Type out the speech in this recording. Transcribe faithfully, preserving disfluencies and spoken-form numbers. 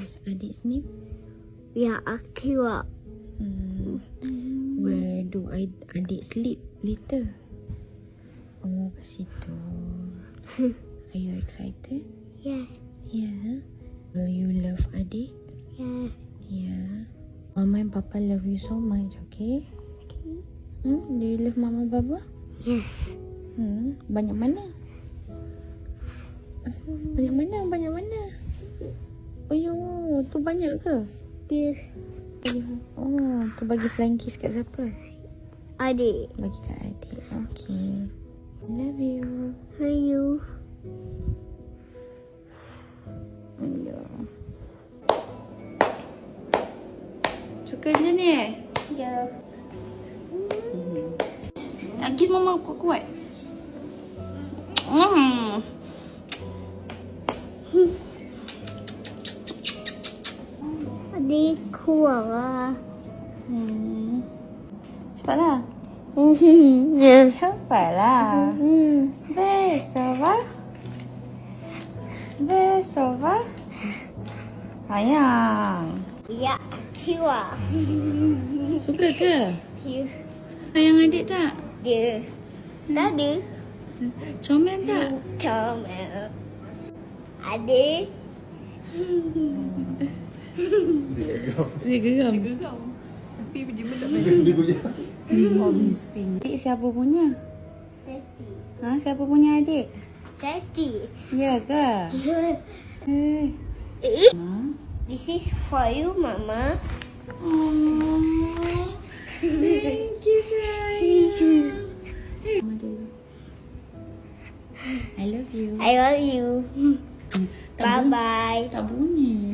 is adik's name? Ya, Akira. Hmm. Where do I adik sleep later? Oh, ke situ. Are you excited? Yeah. Yeah. Will you love adik? Yeah. Yeah. Mama and Papa love you so much, okay? Okay. Hmm? Do you love Mama Baba? Yes. Hmm? Banyak mana? Banyak mana? Banyak mana? Oh, yo, tu banyak ke? Yeah. Oh, tu bagi flankies kat siapa? Adik. Bagi kat adik. Okay. Love you. Love you. Ayo. Suka je ni eh? Ya. Nak kiss mama kuat-kuat. Mm. Adik kuat lah. Hmm. Cepatlah. Yes. Cepatlah. Hmm. Beso va. Beso va. Sayang. Ya, Akira. Suka ke? Ya. Sayang adik tak? Dia. Tak ada. Comel tak? Comel. Adik. Dia geram. Tapi dia pun tak main. Adik siapa punya? Seti. Ha, siapa punya adik? Seti. Ya ke? Eh. Eh, Ha? this is for you, Mama. Oh, thank you sayang. Mama dulu. I love you. I love you. Tak bunyi. Bye-bye. Tak bunyi.